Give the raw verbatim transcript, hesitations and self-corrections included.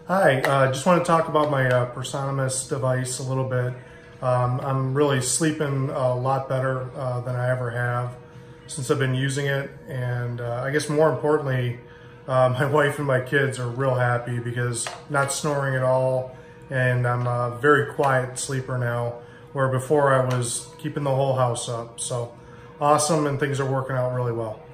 Hi, I uh, just want to talk about my uh, Personimus device a little bit. Um, I'm really sleeping a lot better uh, than I ever have since I've been using it, and uh, I guess more importantly, uh, my wife and my kids are real happy because not snoring at all, and I'm a very quiet sleeper now, where before I was keeping the whole house up. So awesome, and things are working out really well.